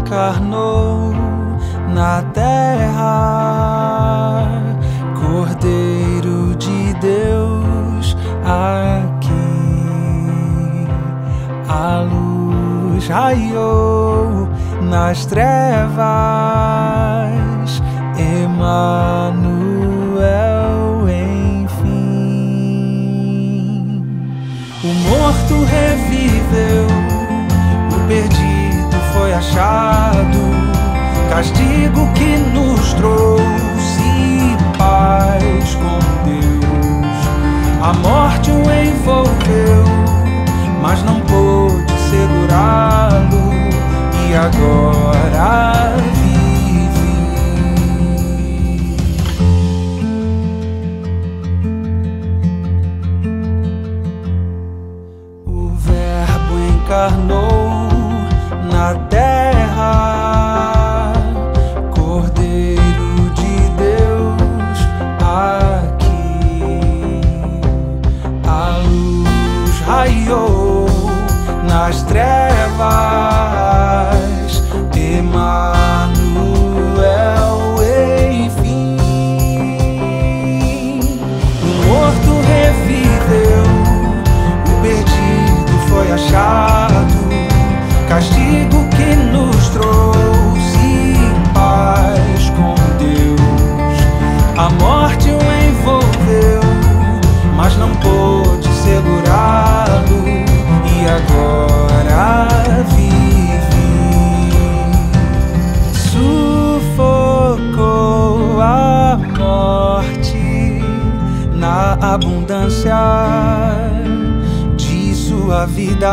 encarnou na terra, Cordeiro de Deus aqui. A luz raiou nas trevas, Emanuel, enfim. O morto reviveu, o perdido foi achado, castigo que nos trouxe paz com Deus. A morte o envolveu, mas não pôde segurá-lo, e agora vive. O Verbo encarnou na terra, Cordeiro de Deus aqui. A luz raiou nas trevas, Emanuel, enfim. O morto reviveu, o perdido foi achado, castigo que nos trouxe paz com Deus. A morte o envolveu, mas não pôde segurá-lo, e agora vive. Sufocou a morte na abundância de sua vida,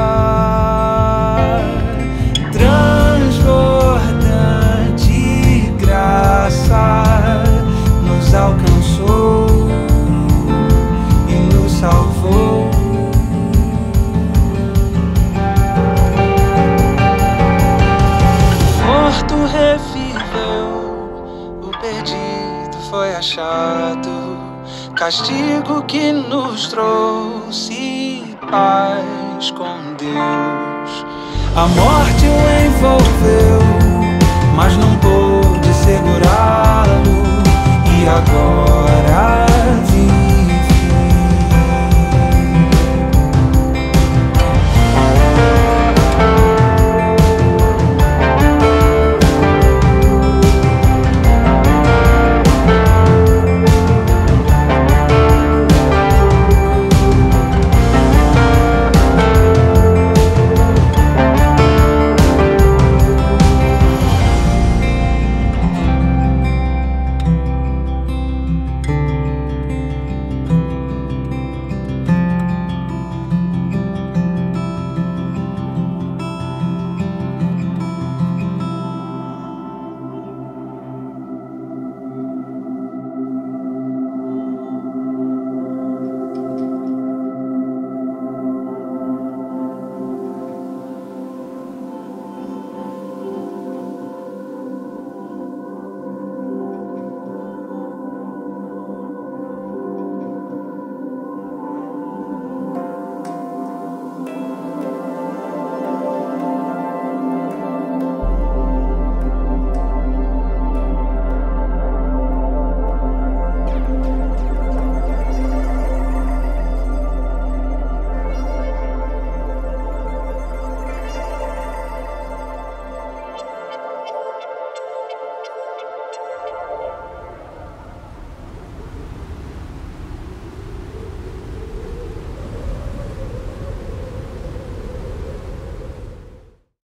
transbordante graça nos alcançou e nos salvou. O morto reviveu, o perdido foi achado, castigo que nos trouxe paz com Deus. A morte o envolveu, mas não pôde segurá-lo, e agora